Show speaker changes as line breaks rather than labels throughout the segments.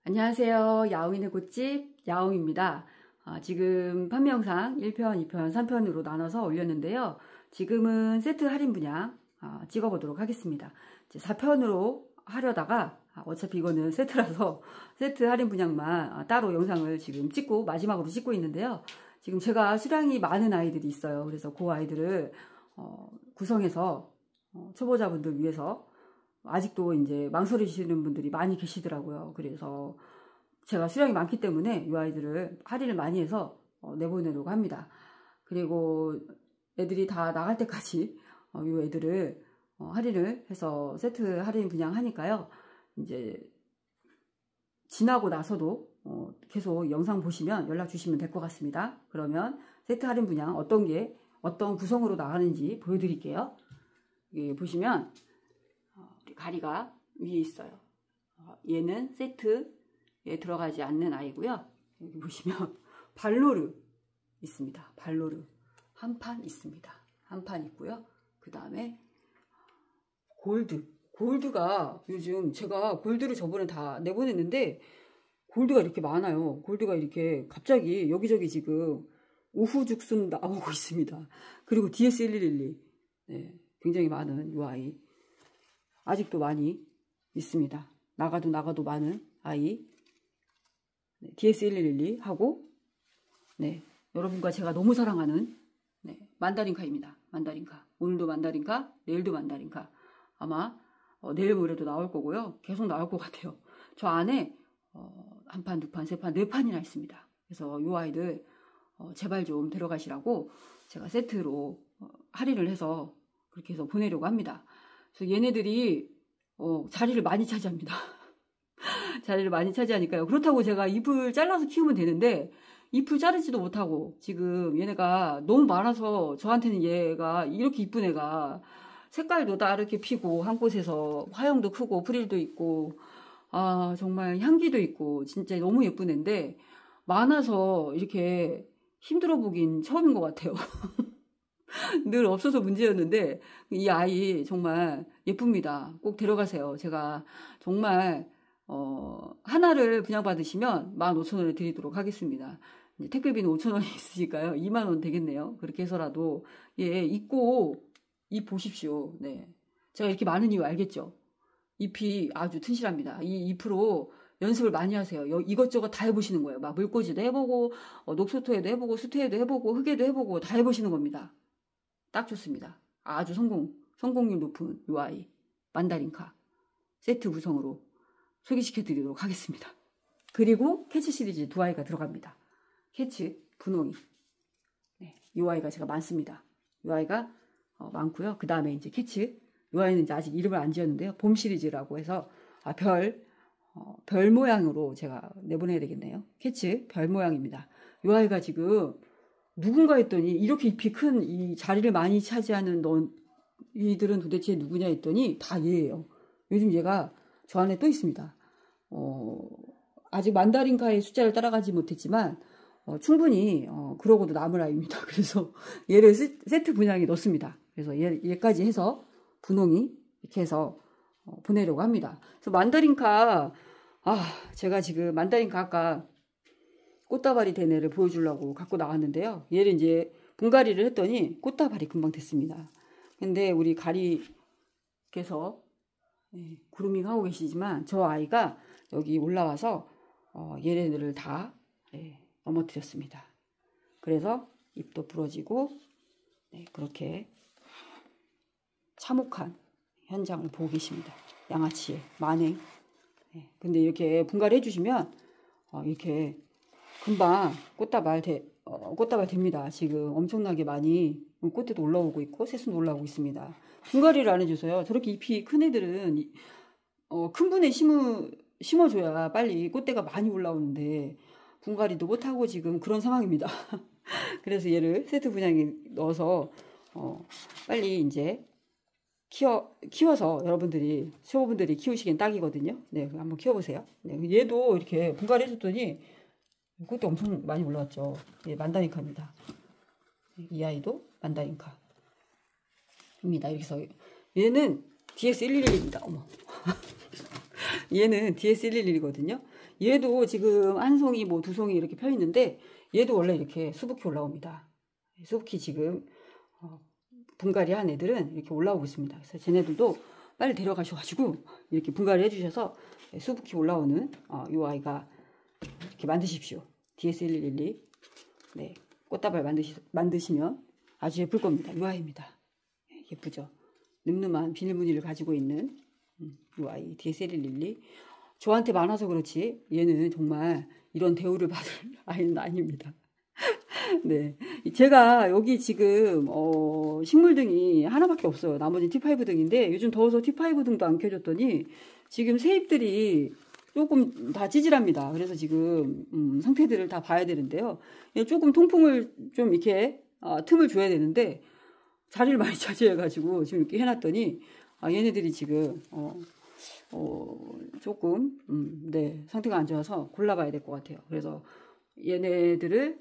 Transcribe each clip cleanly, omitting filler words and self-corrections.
안녕하세요. 야옹이네 꽃집 야옹입니다. 지금 판매 영상 1편, 2편, 3편으로 나눠서 올렸는데요. 지금은 세트 할인 분양 찍어보도록 하겠습니다. 이제 4편으로 하려다가 어차피 이거는 세트라서 세트 할인 분양만 따로 영상을 지금 찍고 마지막으로 찍고 있는데요. 지금 제가 수량이 많은 아이들이 있어요. 그래서 그 아이들을 구성해서 초보자분들 위해서 아직도 이제 망설이시는 분들이 많이 계시더라고요. 그래서 제가 수량이 많기 때문에 이 아이들을 할인을 많이 해서 내보내려고 합니다. 그리고 애들이 다 나갈 때까지 이 애들을 할인을 해서 세트 할인 분양하니까요. 이제 지나고 나서도 계속 영상 보시면 연락 주시면 될 것 같습니다. 그러면 세트 할인 분양 어떤 구성으로 나가는지 보여드릴게요. 여기 보시면 가리가 위에 있어요. 얘는 세트에 들어가지 않는 아이고요. 여기 보시면 발로르 있습니다. 발로르 한 판 있습니다. 한 판 있고요. 그 다음에 골드가 요즘 제가 골드를 저번에 다 내보냈는데 골드가 이렇게 많아요. 골드가 이렇게 갑자기 여기저기 지금 우후죽순 나오고 있습니다. 그리고 DS1112 네, 굉장히 많은 이 아이 아직도 많이 있습니다. 나가도 많은 아이 네, DS1112 하고 네, 여러분과 제가 너무 사랑하는 네, 만다린카입니다. 만다린카. 오늘도 만다린카, 내일도 만다린카. 아마 내일 모레도 나올 거고요. 계속 나올 것 같아요. 저 안에 한 판, 두 판, 세 판, 네 판이나 있습니다. 그래서 이 아이들 제발 좀 데려가시라고 제가 세트로 할인을 해서 그렇게 해서 보내려고 합니다. 그래서 얘네들이 자리를 많이 차지합니다. 자리를 많이 차지하니까요. 그렇다고 제가 잎을 잘라서 키우면 되는데 잎을 자르지도 못하고 지금 얘네가 너무 많아서 저한테는 얘가 이렇게 이쁜 애가 색깔도 다 이렇게 피고 한 곳에서 화형도 크고 프릴도 있고 정말 향기도 있고 진짜 너무 예쁜 애인데 많아서 이렇게 힘들어 보긴 처음인 것 같아요. 늘 없어서 문제였는데 이 아이 정말 예쁩니다. 꼭 데려가세요. 제가 정말 하나를 분양받으시면 15,000원에 드리도록 하겠습니다. 이제 택배비는 5,000원이 있으니까요. 20,000원 되겠네요. 그렇게 해서라도 입고 잎 보십시오. 네, 제가 이렇게 많은 이유 알겠죠? 잎이 아주 튼실합니다. 이 잎으로 연습을 많이 하세요. 이것저것 다 해보시는 거예요. 막 물꽂이도 해보고 녹소토에도 해보고 수태에도 해보고 흙에도 해보고 다 해보시는 겁니다. 딱 좋습니다. 아주 성공률 높은 이 아이 만다린카 세트 구성으로 소개시켜 드리도록 하겠습니다. 그리고 캐치 시리즈 두 아이가 들어갑니다. 캐치, 분홍이 네, 이 아이가 제가 많습니다. 이 아이가 많고요. 그 다음에 이제 캐치 이 아이는 이제 아직 이름을 안 지었는데요. 봄 시리즈라고 해서 별 모양으로 제가 내보내야 되겠네요. 캐치 별 모양입니다. 이 아이가 지금 누군가 했더니 이렇게 잎이 큰 이 자리를 많이 차지하는 이들은 도대체 누구냐 했더니 다 얘예요. 요즘 얘가 저 안에 또 있습니다. 아직 만다린카의 숫자를 따라가지 못했지만 충분히 그러고도 남을 아이입니다. 그래서 얘를 세트 분양에 넣습니다. 그래서 얘까지 해서 분홍이 이렇게 해서 보내려고 합니다. 그래서 만다린카 제가 지금 만다린카 아까 꽃다발이 된 애를 보여주려고 갖고 나왔는데요. 얘를 이제 분갈이를 했더니 꽃다발이 금방 됐습니다. 근데 우리 가리께서 그루밍 하고 계시지만 저 아이가 여기 올라와서 얘네들을 다 넘어뜨렸습니다. 그래서 잎도 부러지고 그렇게 참혹한 현장을 보고 계십니다. 양아치의 만행. 근데 이렇게 분갈이 해주시면 이렇게 금방 꽃다발 됩니다. 지금 엄청나게 많이 꽃대도 올라오고 있고 새순도 올라오고 있습니다. 분갈이를 안 해줘서요. 저렇게 잎이 큰 애들은 큰 분에 심어줘야 빨리 꽃대가 많이 올라오는데 분갈이도 못하고 지금 그런 상황입니다. 그래서 얘를 세트 분양에 넣어서 빨리 이제 키워서 여러분들이 초보분들이 키우시기엔 딱이거든요. 네, 한번 키워보세요. 네, 얘도 이렇게 분갈이 해줬더니 꽃대 엄청 많이 올라왔죠. 예, 만다린카입니다. 이 아이도 만다린카입니다. 이렇게 해서 얘는 DS111입니다. 어머. 얘는 DS111이거든요. 얘도 지금 한 송이 뭐 두 송이 이렇게 펴 있는데 얘도 원래 이렇게 수북히 올라옵니다. 수북히 지금 분갈이 한 애들은 이렇게 올라오고 있습니다. 그래서 쟤네들도 빨리 데려가셔가지고 이렇게 분갈이 해주셔서 수북히 올라오는 이 아이가 이렇게 만드십시오. DS1112. 네, 꽃다발 만드시면 아주 예쁠 겁니다. 이 아이입니다. 예쁘죠? 늠름한 비닐무늬를 가지고 있는 이 아이 DS1112. 저한테 많아서 그렇지 얘는 정말 이런 대우를 받을 아이는 아닙니다. 네, 제가 여기 지금 식물등이 하나밖에 없어요. 나머지 T5 등인데 요즘 더워서 T5 등도 안 켜줬더니 지금 새잎들이 조금 다 찌질합니다. 그래서 지금 상태들을 다 봐야 되는데요. 조금 통풍을 좀 이렇게 틈을 줘야 되는데 자리를 많이 차지해가지고 지금 이렇게 해놨더니 얘네들이 지금 조금 네, 상태가 안 좋아서 골라봐야 될 것 같아요. 그래서 얘네들을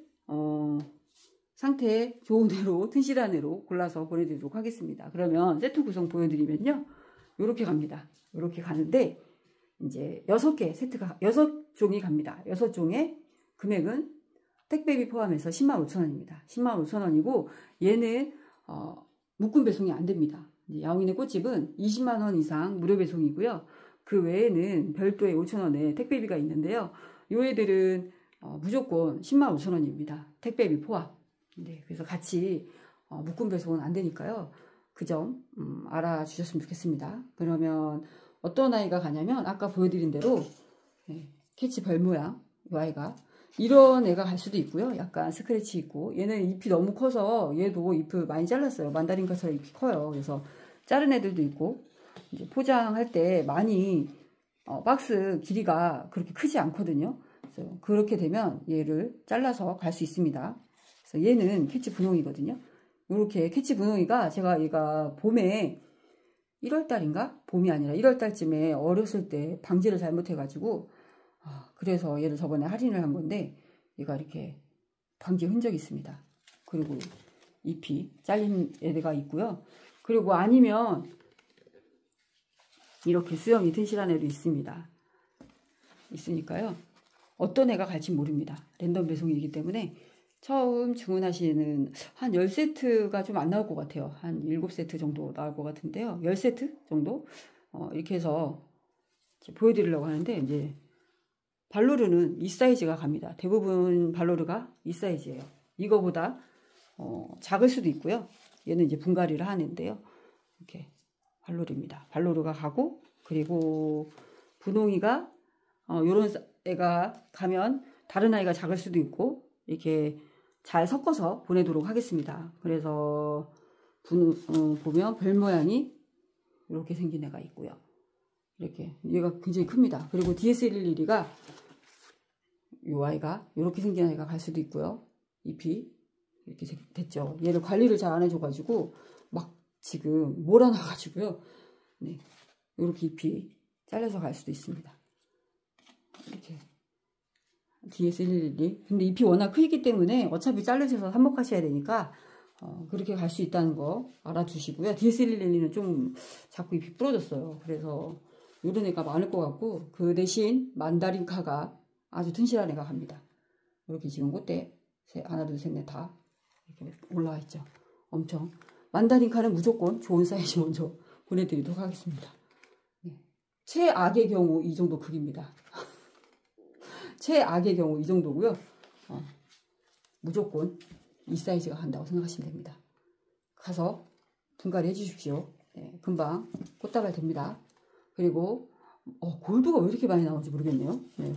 상태 좋은 애로 튼실한 애로 골라서 보내드리도록 하겠습니다. 그러면 세트 구성 보여드리면요, 요렇게 갑니다. 요렇게 가는데 이제 6개 세트가 6종이 갑니다. 6종의 금액은 택배비 포함해서 105,000원입니다. 105,000원이고 얘는 묶음 배송이 안 됩니다. 야옹이네 꽃집은 20만원 이상 무료 배송이고요. 그 외에는 별도의 5,000원의 택배비가 있는데요. 요 애들은 무조건 105,000원입니다. 택배비 포함. 네, 그래서 같이 묶음 배송은 안 되니까요. 그 점 알아주셨으면 좋겠습니다. 그러면 어떤 아이가 가냐면 아까 보여드린 대로 캐치 별 모양 이 아이가 이런 애가 갈 수도 있고요. 약간 스크래치 있고 얘는 잎이 너무 커서 얘도 잎을 많이 잘랐어요. 만다린카처럼 잎이 커요. 그래서 자른 애들도 있고 이제 포장할 때 많이 박스 길이가 그렇게 크지 않거든요. 그래서 그렇게 되면 얘를 잘라서 갈 수 있습니다. 그래서 얘는 캐치 분홍이거든요. 이렇게 캐치 분홍이가 제가 얘가 봄에 1월달인가? 봄이 아니라 1월달쯤에 어렸을 때 방지를 잘못해가지고 그래서 얘를 저번에 할인을 한 건데 얘가 이렇게 방지 흔적이 있습니다. 그리고 잎이 잘린 애가 있고요. 그리고 아니면 이렇게 수염이 튼실한 애도 있습니다. 있으니까요. 어떤 애가 갈지 모릅니다. 랜덤 배송이기 때문에 처음 주문하시는 한 10세트가 좀 안 나올 것 같아요. 한 7세트 정도 나올 것 같은데요. 10세트 정도? 이렇게 해서 보여드리려고 하는데 이제 발로르는 이 사이즈가 갑니다. 대부분 발로르가 이 사이즈예요. 이거보다 작을 수도 있고요. 얘는 이제 분갈이를 하는데요. 이렇게 발로르입니다. 발로르가 가고 그리고 분홍이가 요런 애가 가면 다른 아이가 작을 수도 있고 이렇게 잘 섞어서 보내도록 하겠습니다. 그래서 보면 별 모양이 이렇게 생긴 애가 있고요. 이렇게 얘가 굉장히 큽니다. 그리고 DS112가 이 아이가 이렇게 생긴 아이가 갈 수도 있고요. 잎이 이렇게 됐죠. 얘를 관리를 잘 안 해줘가지고 막 지금 몰아놔가지고요. 네, 이렇게 잎이 잘려서 갈 수도 있습니다. 이렇게 DS112. 근데 잎이 워낙 크기 때문에 어차피 자르셔서 삽목하셔야 되니까 그렇게 갈 수 있다는 거 알아두시고요. DS112는 좀 자꾸 잎이 부러졌어요. 그래서 이런 애가 많을 것 같고 그 대신 만다린카가 아주 튼실한 애가 갑니다. 이렇게 지금 꽃대 하나 둘 셋 넷 다 이렇게 올라와 있죠. 엄청 만다린카는 무조건 좋은 사이즈 먼저 보내드리도록 하겠습니다. 네. 최악의 경우 이 정도 크기입니다. 최악의 경우 이 정도고요. 무조건 이 사이즈가 간다고 생각하시면 됩니다. 가서 분갈이 해주십시오. 네, 금방 꽃다발 됩니다. 그리고 골드가 왜 이렇게 많이 나오는지 모르겠네요. 네,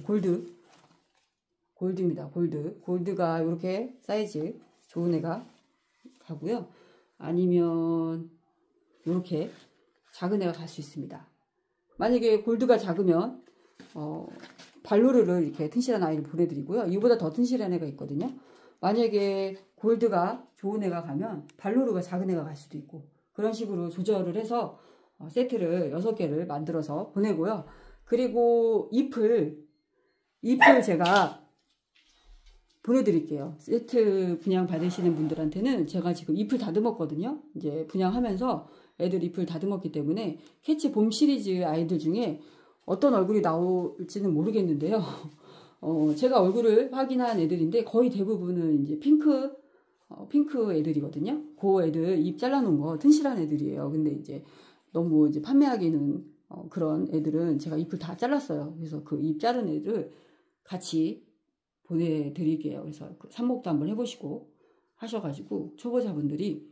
골드입니다. 골드가 이렇게 사이즈 좋은 애가 가고요. 아니면 이렇게 작은 애가 갈 수 있습니다. 만약에 골드가 작으면 발로르를 이렇게 튼실한 아이를 보내드리고요. 이보다 더 튼실한 애가 있거든요. 만약에 골드가 좋은 애가 가면 발로르가 작은 애가 갈 수도 있고 그런 식으로 조절을 해서 세트를 6개를 만들어서 보내고요. 그리고 잎을 제가 보내드릴게요. 세트 분양 받으시는 분들한테는 제가 지금 잎을 다듬었거든요. 이제 분양하면서 애들 잎을 다듬었기 때문에 캐치 봄 시리즈 아이들 중에 어떤 얼굴이 나올지는 모르겠는데요. 제가 얼굴을 확인한 애들인데 거의 대부분은 이제 핑크 애들이거든요. 그 애들 입 잘라놓은 거 튼실한 애들이에요. 근데 이제 너무 이제 판매하기는 그런 애들은 제가 잎을 다 잘랐어요. 그래서 그 입 자른 애들 같이 보내드릴게요. 그래서 그 삽목도 한번 해보시고 하셔가지고 초보자분들이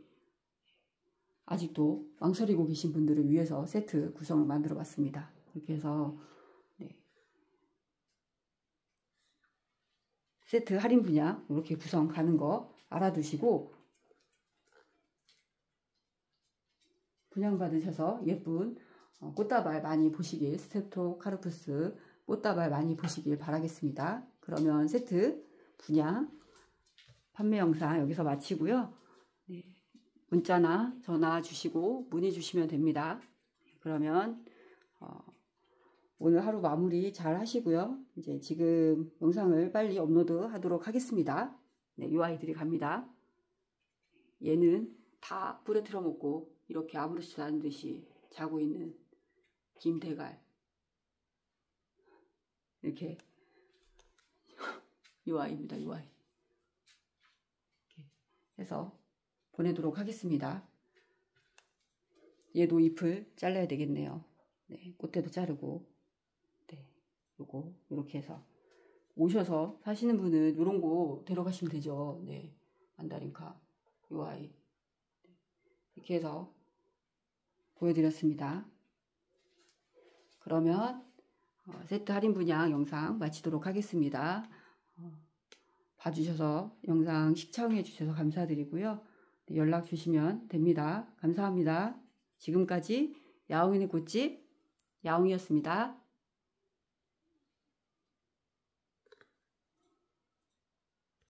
아직도 망설이고 계신 분들을 위해서 세트 구성을 만들어 봤습니다. 이렇게 해서 네. 세트 할인 분양 이렇게 구성 가는 거 알아두시고 분양 받으셔서 예쁜 꽃다발 많이 보시길, 스테토카르푸스 꽃다발 많이 보시길 바라겠습니다. 그러면 세트 분양 판매 영상 여기서 마치고요. 네. 문자나 전화 주시고 문의 주시면 됩니다. 그러면 오늘 하루 마무리 잘 하시고요. 이제 지금 영상을 빨리 업로드 하도록 하겠습니다. 네, 이 아이들이 갑니다. 얘는 다 부러뜨려 먹고 이렇게 아무렇지도 않은 듯이 자고 있는 김대갈. 이렇게 이 아이입니다. 이 아이. 이렇게 해서 보내도록 하겠습니다. 얘도 잎을 잘라야 되겠네요. 네, 꽃대도 자르고, 네, 요거 이렇게 해서 오셔서 사시는 분은 이런 거 데려가시면 되죠. 네, 만다린카 요 아이 이렇게 해서 보여드렸습니다. 그러면 세트 할인 분양 영상 마치도록 하겠습니다. 봐주셔서 영상 시청해 주셔서 감사드리고요. 연락 주시면 됩니다. 감사합니다. 지금까지 야옹이네 꽃집 야옹이었습니다.